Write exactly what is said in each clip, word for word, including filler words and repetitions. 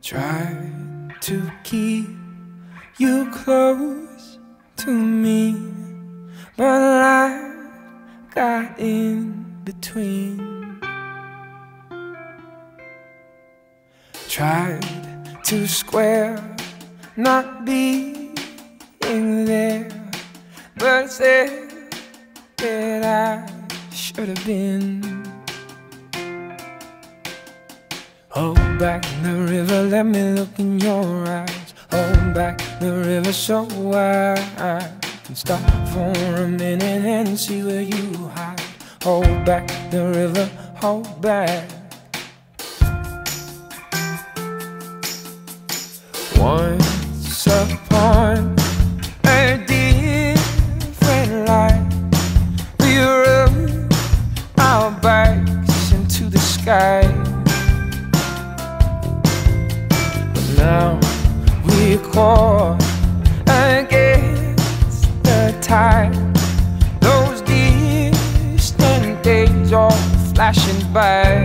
Try to keep you close to me, but life got in between. Tried to square not being there, but said that I should have been. Hold back the river, let me look in your eyes. Hold back the river so I can stop for a minute and see where you hide. Hold back the river, hold back. Once upon a different life, we rode our bikes into the sky. Now we're caught against the tide. Those distant days all flashing by.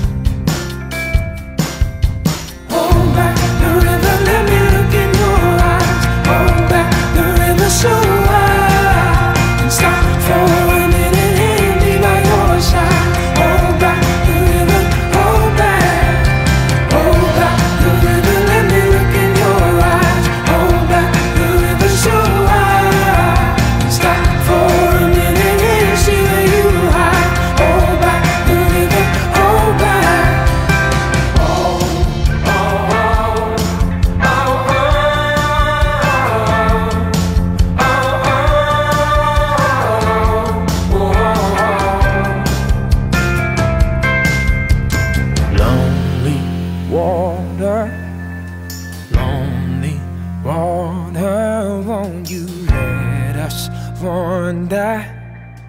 Hold back the river, let me look in your eyes. Hold back the river so I can stop for a minute and be by your side. Hold back the river, hold back. Hold back the river, let me look in your eyes. Hold back the river so I can stop for a minute and see where you hide. Hold back the river, hold back. Oh, oh, oh, oh, oh, oh, oh, oh. Lonely water, lonely water, won't you let us wander?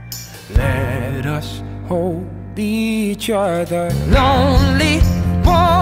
Let us hold each other. Lonely water.